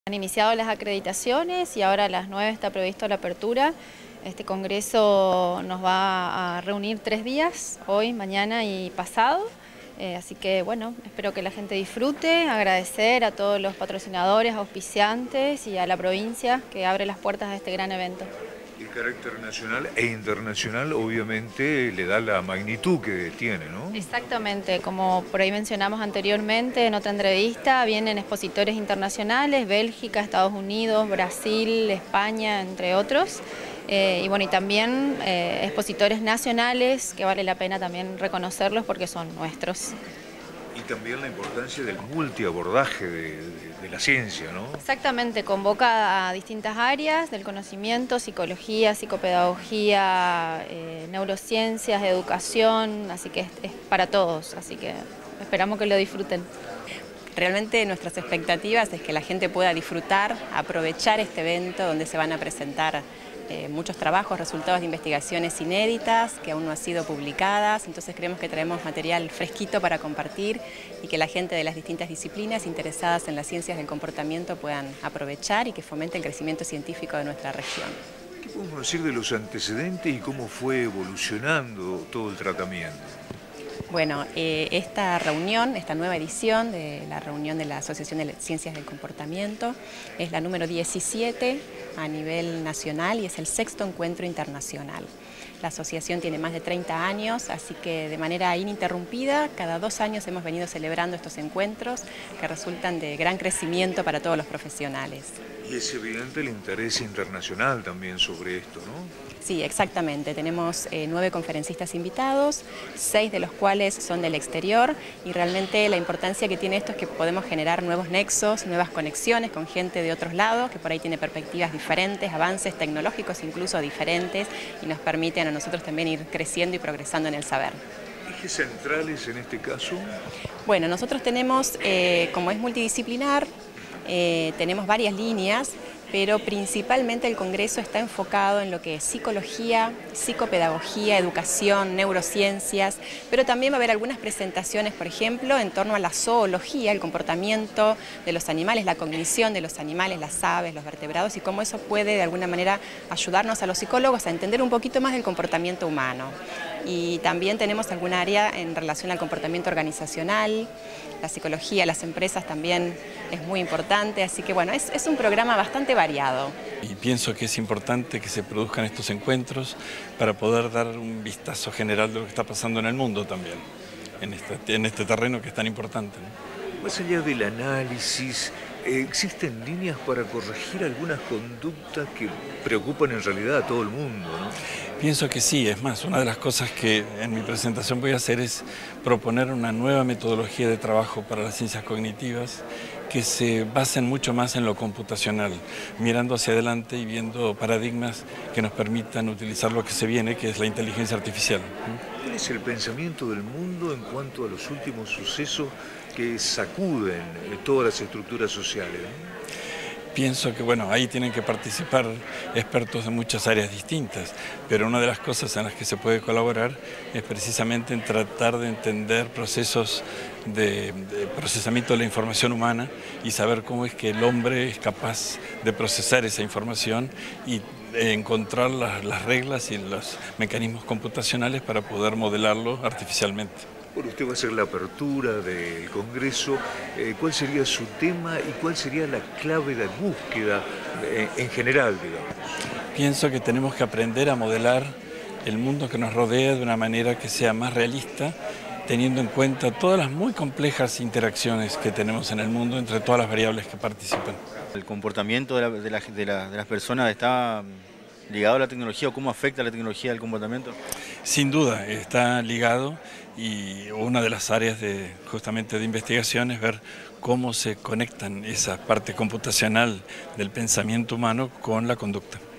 Han iniciado las acreditaciones y ahora a las 9 está previsto la apertura. Este congreso nos va a reunir 3 días, hoy, mañana y pasado. Así que bueno, espero que la gente disfrute, agradecer a todos los patrocinadores, auspiciantes y a la provincia que abre las puertas a este gran evento. El carácter nacional e internacional obviamente le da la magnitud que tiene, ¿no? Exactamente, como por ahí mencionamos anteriormente en otra entrevista, vienen expositores internacionales, Bélgica, Estados Unidos, Brasil, España, entre otros. Y bueno, y también expositores nacionales, que vale la pena también reconocerlos porque son nuestros. Y también la importancia del multiabordaje de la ciencia, ¿no? Exactamente, convoca a distintas áreas del conocimiento, psicología, psicopedagogía, neurociencias, educación, así que es para todos, así que esperamos que lo disfruten. Realmente nuestras expectativas es que la gente pueda disfrutar, aprovechar este evento donde se van a presentar muchos trabajos, resultados de investigaciones inéditas que aún no han sido publicadas, entonces creemos que traemos material fresquito para compartir y que la gente de las distintas disciplinas interesadas en las ciencias del comportamiento puedan aprovechar y que fomente el crecimiento científico de nuestra región. ¿Qué podemos decir de los antecedentes y cómo fue evolucionando todo el tratamiento? Bueno, esta reunión, esta nueva edición de la reunión de la Asociación de Ciencias del Comportamiento es la número 17 a nivel nacional y es el 6º encuentro internacional. La asociación tiene más de 30 años, así que de manera ininterrumpida, cada 2 años hemos venido celebrando estos encuentros que resultan de gran crecimiento para todos los profesionales. Y es evidente el interés internacional también sobre esto, ¿no? Sí, exactamente. Tenemos 9 conferencistas invitados, 6 de los cuales son del exterior y realmente la importancia que tiene esto es que podemos generar nuevos nexos, nuevas conexiones con gente de otros lados que por ahí tiene perspectivas diferentes, avances tecnológicos incluso diferentes y nos permiten a nosotros también ir creciendo y progresando en el saber. ¿Ejes centrales en este caso? Bueno, nosotros tenemos, como es multidisciplinar, tenemos varias líneas, pero principalmente el Congreso está enfocado en lo que es psicología, psicopedagogía, educación, neurociencias, pero también va a haber algunas presentaciones, por ejemplo, en torno a la zoología, el comportamiento de los animales, la cognición de los animales, las aves, los vertebrados y cómo eso puede de alguna manera ayudarnos a los psicólogos a entender un poquito más del comportamiento humano. Y también tenemos algún área en relación al comportamiento organizacional, la psicología, las empresas también es muy importante, así que bueno, es un programa bastante variado. Y pienso que es importante que se produzcan estos encuentros para poder dar un vistazo general de lo que está pasando en el mundo también, en este terreno que es tan importante, ¿no? Más allá del análisis, ¿existen líneas para corregir algunas conductas que preocupan en realidad a todo el mundo, ¿no? Pienso que sí, es más, una de las cosas que en mi presentación voy a hacer es proponer una nueva metodología de trabajo para las ciencias cognitivas que se basen mucho más en lo computacional, mirando hacia adelante y viendo paradigmas que nos permitan utilizar lo que se viene, que es la inteligencia artificial. ¿Cuál es el pensamiento del mundo en cuanto a los últimos sucesos que sacuden todas las estructuras sociales, ¿no? Pienso que bueno, ahí tienen que participar expertos de muchas áreas distintas, pero una de las cosas en las que se puede colaborar es precisamente en tratar de entender procesos de procesamiento de la información humana y saber cómo es que el hombre es capaz de procesar esa información y encontrar las reglas y los mecanismos computacionales para poder modelarlo artificialmente. Bueno, usted va a hacer la apertura del Congreso. ¿Cuál sería su tema y cuál sería la clave de búsqueda en general, digamos? Pienso que tenemos que aprender a modelar el mundo que nos rodea de una manera que sea más realista, teniendo en cuenta todas las muy complejas interacciones que tenemos en el mundo entre todas las variables que participan. ¿El comportamiento de las personas está ligado a la tecnología o cómo afecta la tecnología al comportamiento? Sin duda, está ligado y una de las áreas justamente de investigación es ver cómo se conectan esa parte computacional del pensamiento humano con la conducta.